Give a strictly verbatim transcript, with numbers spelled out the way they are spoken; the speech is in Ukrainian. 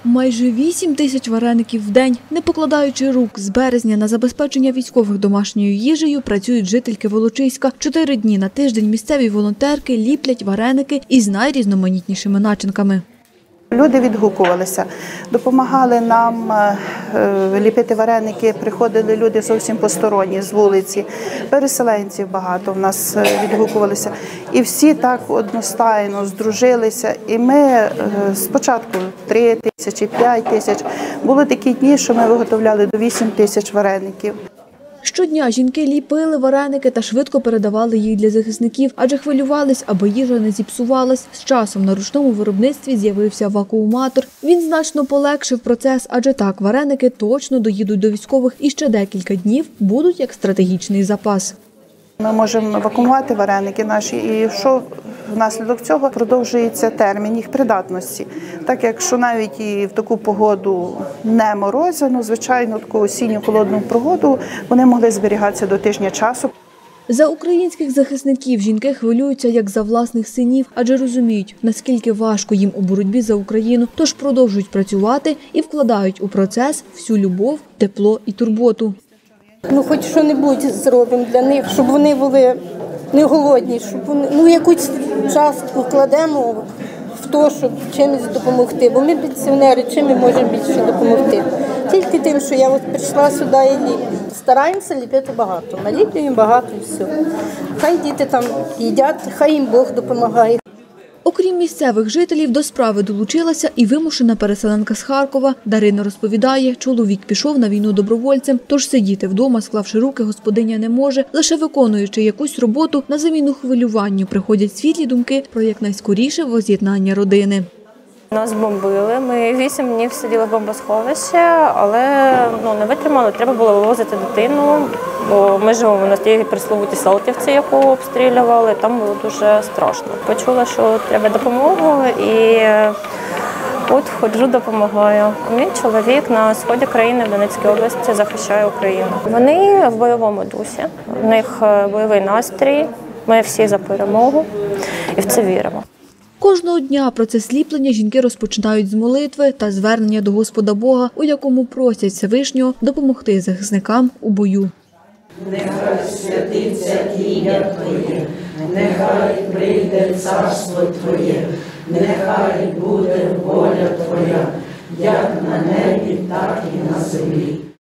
Майже вісім тисяч вареників в день, не покладаючи рук, з березня на забезпечення військових домашньою їжею працюють жительки Волочиська. Чотири дні на тиждень місцеві волонтерки ліплять вареники із найрізноманітнішими начинками. Люди відгукувалися, допомагали нам ліпити вареники, приходили люди зовсім посторонні з вулиці, переселенців багато в нас відгукувалися. І всі так одностайно здружилися. І ми спочатку три тисячі, п'ять тисяч. Були такі дні, що ми виготовляли до вісім тисяч вареників. Щодня жінки ліпили вареники та швидко передавали їх для захисників, адже хвилювались, аби їжа не зіпсувалась. З часом на ручному виробництві з'явився вакууматор. Він значно полегшив процес, адже так вареники точно доїдуть до військових і ще декілька днів будуть як стратегічний запас. Ми можемо вакуумувати вареники наші, і що внаслідок цього продовжується термін їх придатності. Так як що навіть і в таку погоду не морозяну, звичайно, таку осінню холодну погоду, вони могли зберігатися до тижня часу. За українських захисників жінки хвилюються як за власних синів, адже розуміють, наскільки важко їм у боротьбі за Україну, тож продовжують працювати і вкладають у процес всю любов, тепло і турботу. Ну, хоч що-небудь зробимо для них, щоб вони були не голодні, щоб вони, ну, якусь частку вкладемо в те, щоб чимось допомогти. Бо ми пенсіонери, чим ми можемо більше допомогти? Тільки тим, що я от прийшла сюди і ліплю. Стараємося ліпити багато, наліплюємо багато і все. Хай діти там їдять, хай їм Бог допомагає. Окрім місцевих жителів, до справи долучилася і вимушена переселенка з Харкова. Дарина розповідає, чоловік пішов на війну добровольцем, тож сидіти вдома, склавши руки, господиня не може. Лише виконуючи якусь роботу, на заміну хвилюванню приходять світлі думки про якнайскоріше воз'єднання родини. Нас бомбили, ми вісім днів сиділи в бомбосховищі, але ну, не витримали, треба було вивозити дитину, бо ми живемо на тій присловутій Салтівці, яку обстрілювали, там було дуже страшно. Почула, що треба допомогу, і от ходжу, допомагаю. Мій чоловік на сході країни, в Донецькій області, захищає Україну. Вони в бойовому дусі, в них бойовий настрій, ми всі за перемогу і в це віримо. Кожного дня процес ліплення жінки розпочинають з молитви та звернення до Господа Бога, у якому просять Всевишнього допомогти захисникам у бою. Нехай святиться ім'я Твоє, нехай прийде царство Твоє, нехай буде воля Твоя, як на небі, так і на землі.